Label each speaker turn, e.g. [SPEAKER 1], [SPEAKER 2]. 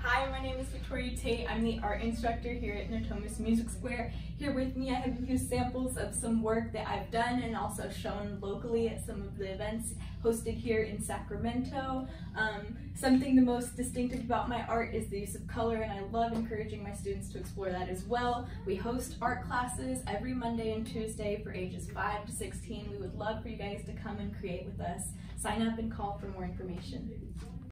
[SPEAKER 1] Hi, my name is Victoria Tate. I'm the art instructor here at Natomas Music Square. Here with me I have a few samples of some work that I've done and also shown locally at some of the events hosted here in Sacramento. Something the most distinctive about my art is the use of color, and I love encouraging my students to explore that as well. We host art classes every Monday and Tuesday for ages 5 to 16. We would love for you guys to come and create with us. Sign up and call for more information.